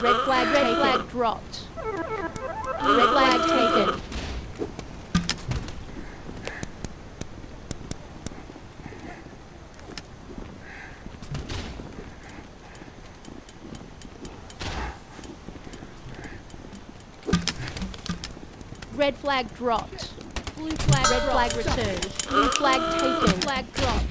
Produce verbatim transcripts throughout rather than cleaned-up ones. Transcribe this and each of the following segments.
Red flag, red flag dropped. Red flag taken. Red flag dropped. Blue flag, red flag returned. Blue flag taken. Flag dropped.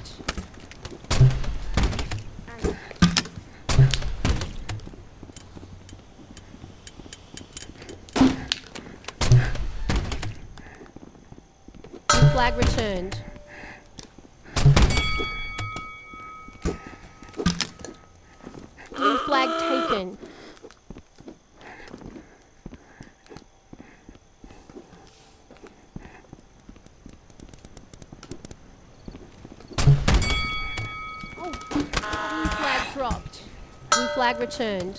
Blue flag returned. Blue flag taken. Blue flag dropped. Blue flag returned.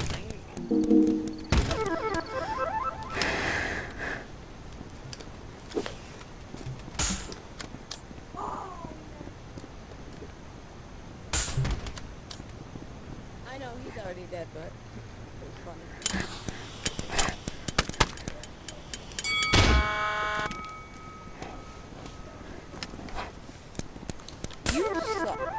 I know he's already dead, but it was funny. You suck.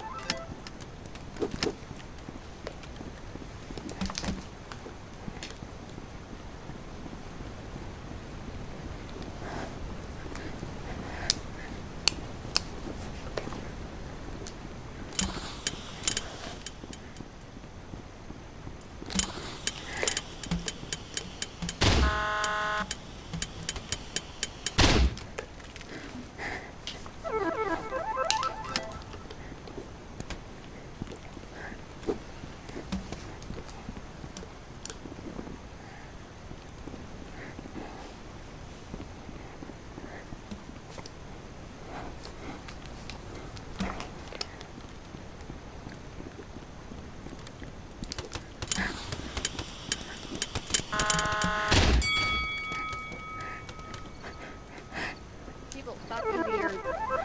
People fucking weird.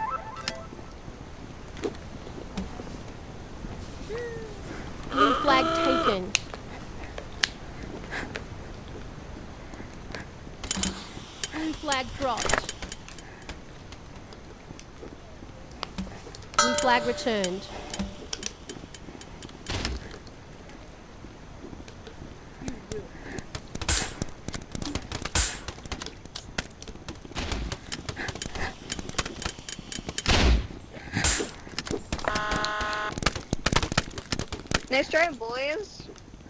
Blue flag taken. Blue flag dropped. Blue flag returned. Nice try, boys.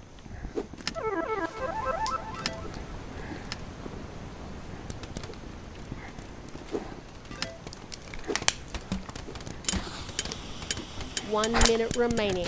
One minute remaining.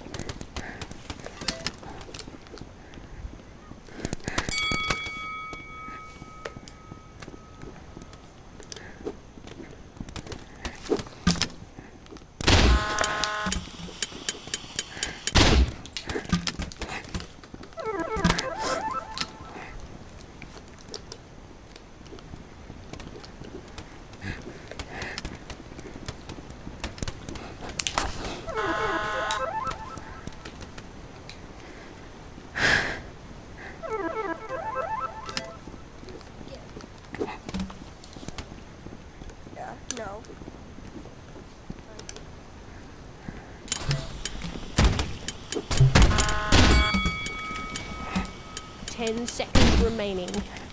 Yeah, no. Ten seconds remaining.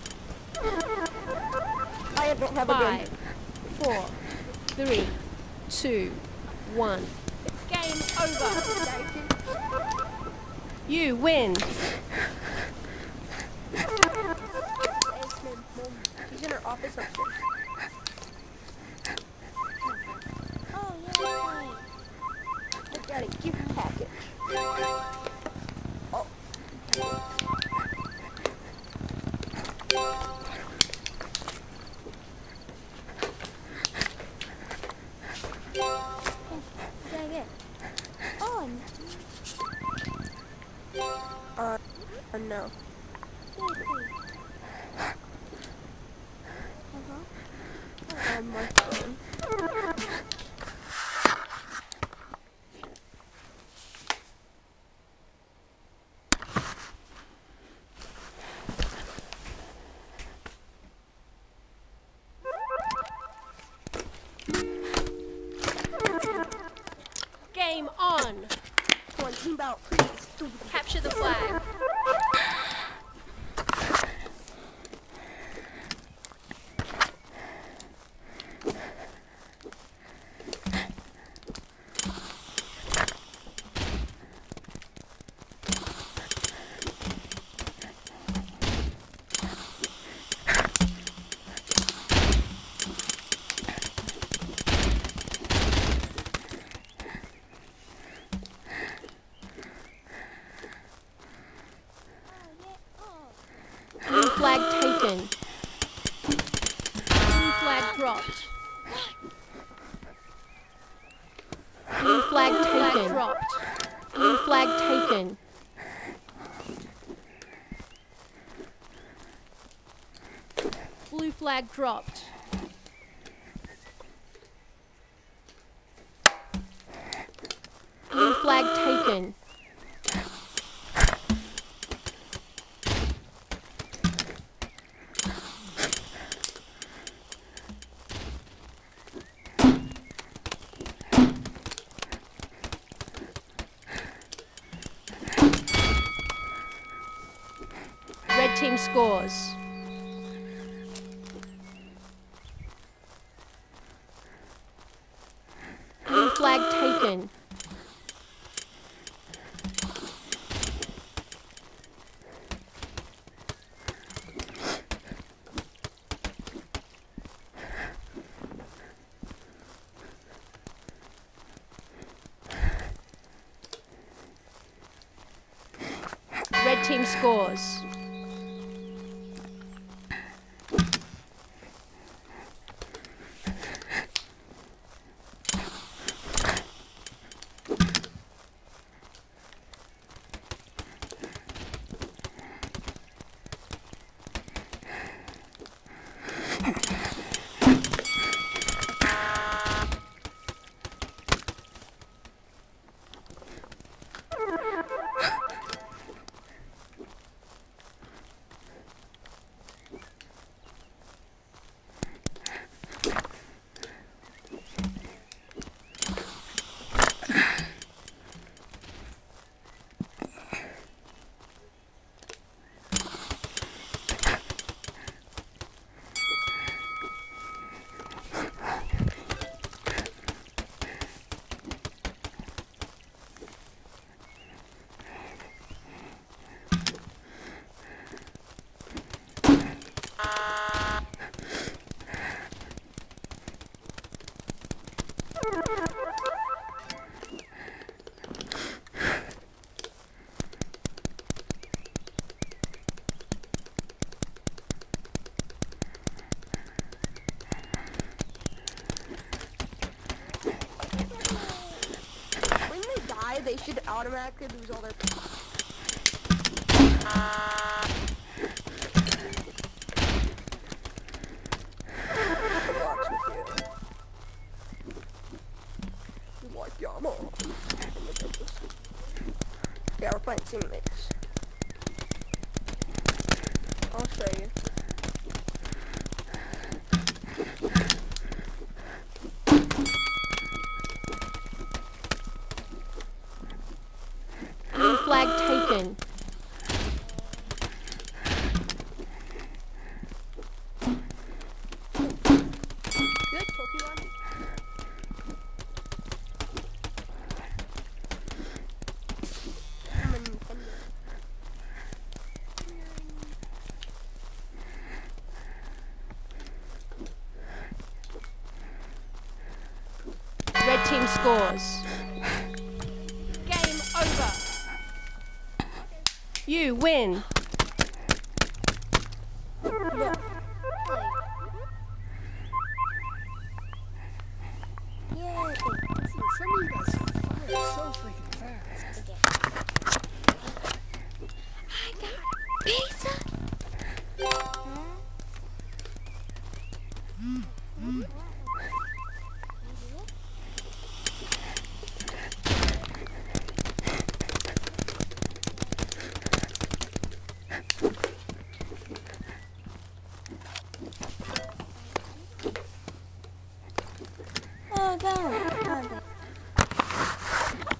I don't have a gun. Five, four, three, two, one. Game over. You win. He's in her office upstairs. Oh, yay! I got a gift package. Oh. Dang it. On. Uh, uh no. Uh-huh. On my phone. Game on. Come on, team battle, please. Capture the flag. Blue flag taken. Blue flag dropped. Blue flag taken. Dropped. Blue flag taken. Blue flag dropped. Blue flag taken. Red team scores. Blue flag taken. Red team scores. When they die, they should automatically lose all their. Like, yeah, I'm all. Yeah, we're playing teammates. I'll show you. Blue flag taken. Good Pokemon. I'm a Nintendo. Red team scores. Game over. You win. Yeah. Yay! See, some of you guys fire so freaking fast. I got pizza. Huh? Mm. Oh, God. Oh, God.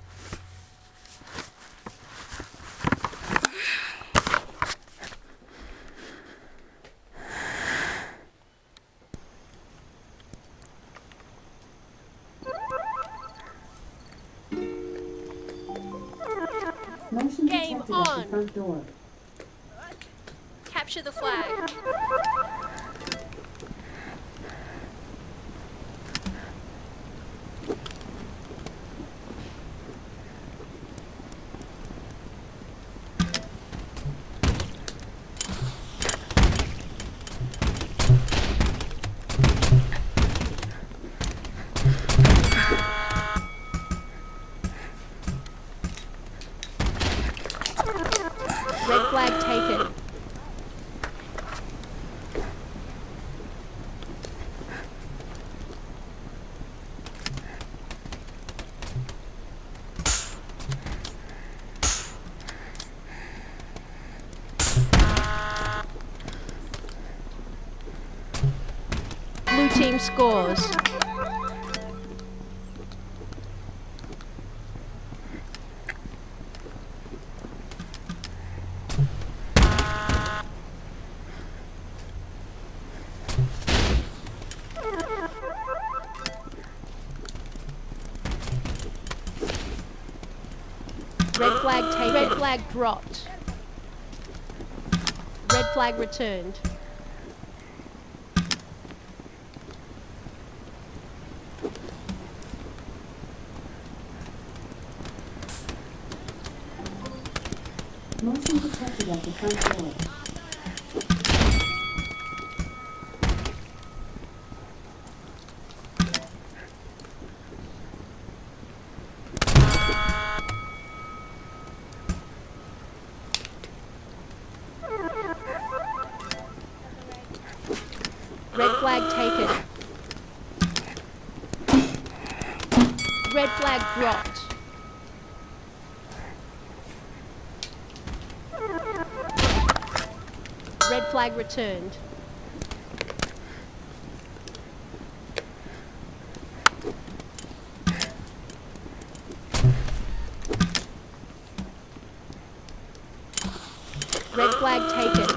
Motion Game detected at on. the front door. Capture the flag. Red flag taken. Blue team scores. Red flag taken. Red flag dropped. Red flag returned. Motion detected at the front door. Red flag taken. Red flag dropped. Red flag returned. Red flag taken.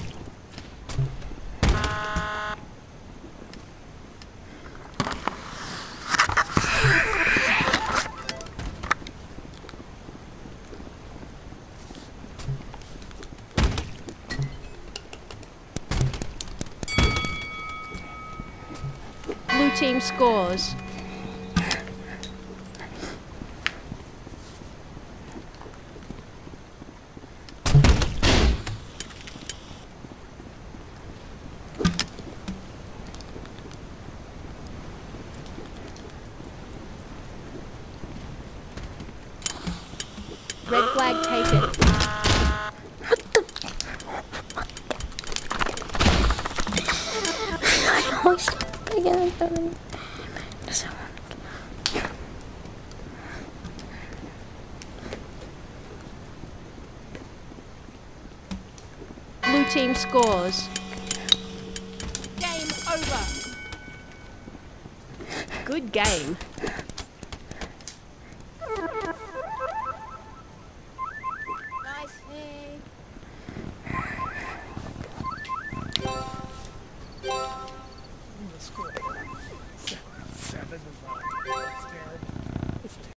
Blue team scores. Red flag taken. Blue team scores. Game over. Good game.